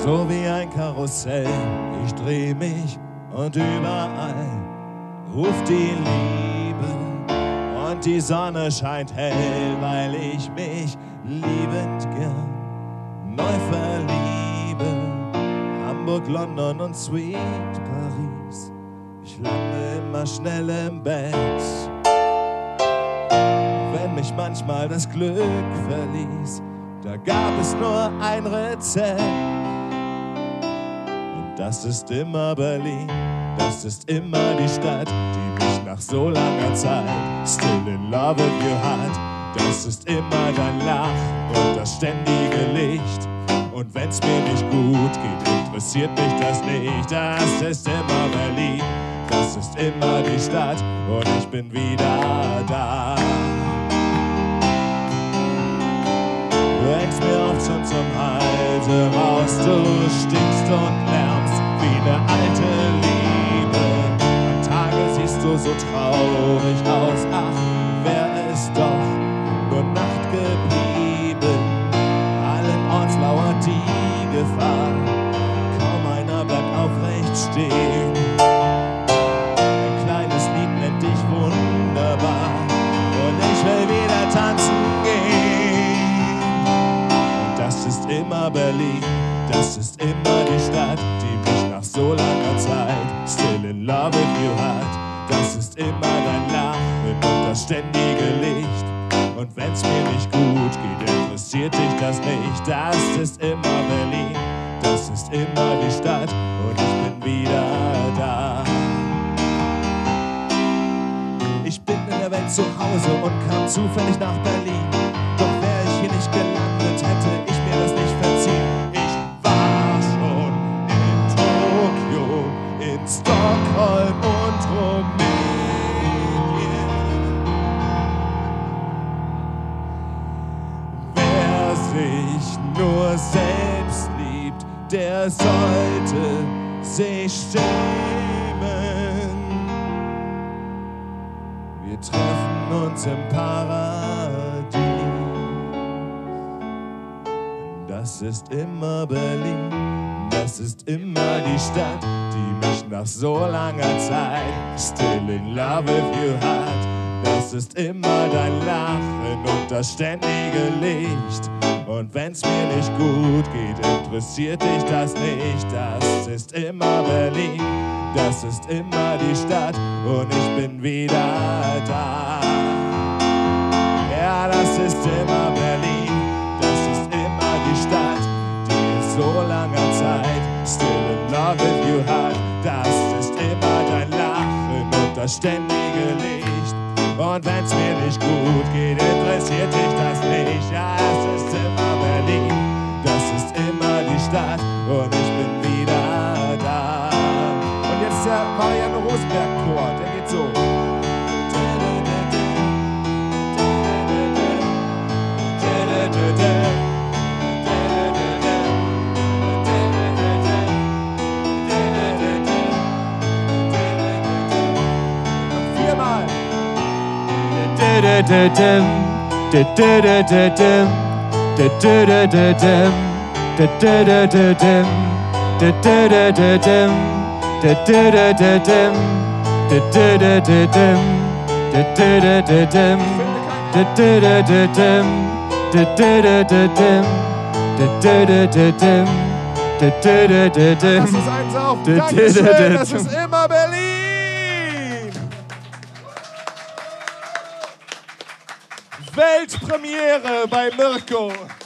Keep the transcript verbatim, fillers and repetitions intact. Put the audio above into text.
so wie ein Karussell. Ich dreh mich und überall ruft die Liebe und die Sonne scheint hell, weil ich mich liebend gern neu verliebe. Hamburg, London und Sweet Paris, ich lande immer schnell im Bett. Wenn mich manchmal das Glück verließ, da gab es nur ein Rezept. Und das ist immer Berlin, das ist immer die Stadt, die mich nach so langer Zeit still in love with you hat. Das ist immer dein Lachen und das ständige Licht. Und wenn's mir nicht gut geht, interessiert mich das nicht. Das ist immer Berlin, das ist immer die Stadt und ich bin wieder da. Du hängst mir oft schon zum Halse raus, du stinkst und lärmst wie eine alte Liebe. Am Tage siehst du so traurig aus, ach, wär es doch nur Nacht geblieben. Allen Orts lauert die Gefahr, kaum einer bleibt aufrecht stehen. Ein kleines Lied nennt dich wunderbar und ich will wieder tanzen gehen. Das ist immer Berlin, das ist immer die Stadt, die mich nach so langer Zeit still in love with you hat. Das ist immer dein Lachen und das ständige Licht. Und wenn's mir nicht gut geht, interessiert dich das nicht. Das ist immer Berlin, das ist immer die Stadt und ich bin wieder da. Ich bin in der Welt zu Hause und kam zufällig nach Berlin. Doch wär ich hier nicht gelandet, hätte ich mir das nicht verziehen. Ich war schon in Tokio, in Stockholm und Rumänien. Wer sich nur selbst liebt, der sollte sich schämen. Wir treffen uns im Paradies. Das ist immer Berlin, das ist immer die Stadt, die mich nach so langer Zeit still in love with you hat. Das ist immer dein Lachen und das ständige Licht. Und wenn's mir nicht gut geht, interessiert dich das nicht. Das ist immer Berlin, das ist immer die Stadt und ich bin wieder da. Ja, das ist immer Berlin, das ist immer die Stadt, die in so langer Zeit still in love with you hat. Das ist immer dein Lachen und das ständige Licht. Und wenn's mir nicht gut geht, interessiert dich das nicht. Ja, es ist immer Berlin, das ist immer die Stadt und ich bin wieder da. Und jetzt der Marianne Rosenberg-Chor, der geht so. Viermal. Lass uns eins auf. Dankeschön, das ist immer Berlin. Weltpremiere bei Mirko.